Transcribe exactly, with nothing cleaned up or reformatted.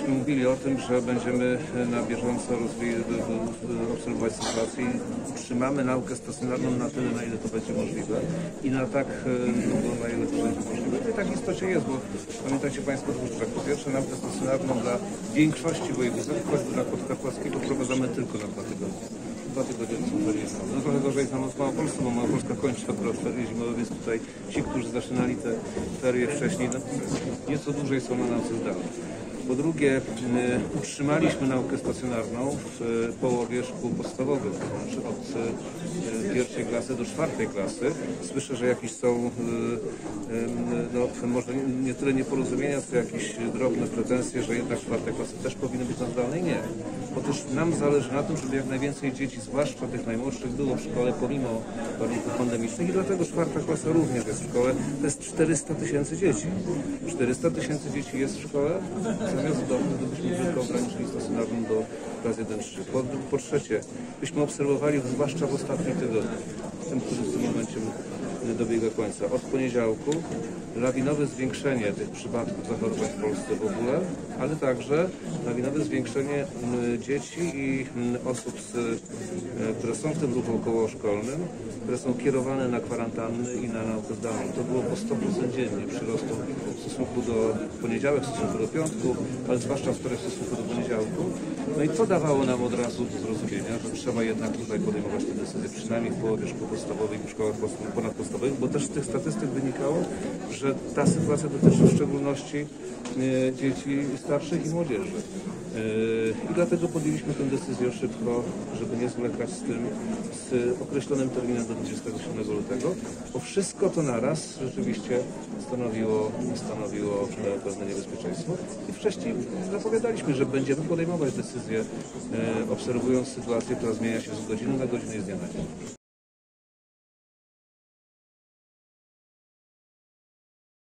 Myśmy mówili o tym, że będziemy na bieżąco obserwować sytuację i utrzymamy naukę stacjonarną na tyle, na ile to będzie możliwe i na tak długo, na ile to będzie możliwe. To i tak w istocie jest, bo pamiętajcie Państwo dwóch rzeczy. Po pierwsze, naukę stacjonarną dla większości województw, choćby dla Podkarpackiego, prowadzamy tylko na dwa tygodnie. Dwa tygodnie to są ferie zimowe. No trochę gorzej jest nam z Małopolską, bo Małopolska kończy dopiero ferie zimowe, więc tutaj ci, którzy zaczynali te ferie wcześniej, no, nieco dłużej są na nauce zdalnej. Po drugie, y, utrzymaliśmy naukę stacjonarną w y, połowie szkół podstawowych, to znaczy od y, pierwszej klasy do czwartej klasy. Słyszę, że jakieś są, y, y, no, może nie, nie tyle nieporozumienia, co jakieś drobne pretensje, że jednak czwarte klasy też powinny być na zdalnej. Nie. Otóż nam zależy na tym, żeby jak najwięcej dzieci, zwłaszcza tych najmłodszych, było w szkole pomimo warunków pandemicznych i dlatego czwarta klasa również jest w szkole. To jest czterysta tysięcy dzieci. czterysta tysięcy dzieci jest w szkole, zamiast w domu, gdybyśmy tylko ograniczyli stacjonarną do klas jeden trzy. Po, po trzecie, byśmy obserwowali, zwłaszcza w ostatnim tygodniu, tym, który w tym momencie dobiega końca, od poniedziałku lawinowe zwiększenie tych przypadków zachorowań w Polsce w ogóle, ale także lawinowe zwiększenie dzieci i osób, z, które są w tym ruchu okołoszkolnym, które są kierowane na kwarantanny i na naukę zdalną. To było po sto procent dziennie przyrostu w stosunku do poniedziałek, w stosunku do piątku, ale zwłaszcza w stosunku do poniedziałku. No i to dawało nam od razu do zrozumienia, że trzeba jednak tutaj podejmować te decyzje, przynajmniej w połowie szkół podstawowych i w szkołach ponadpodstawowych, bo też z tych statystyk wynikało, że ta sytuacja dotyczy w szczególności e, dzieci starszych i młodzieży. E, I dlatego podjęliśmy tę decyzję szybko, żeby nie zwlekać z tym, z określonym terminem do dwudziestego siódmego lutego, bo wszystko to naraz rzeczywiście stanowiło, stanowiło pewne niebezpieczeństwo. I wcześniej zapowiadaliśmy, że będziemy podejmować decyzje, e, obserwując sytuację, która zmienia się z godziny na godzinę i z dnia na dzień.